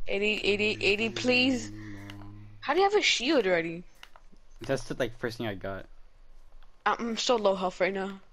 80, please. How do you have a shield already? That's the like first thing I got. I'm so low health right now.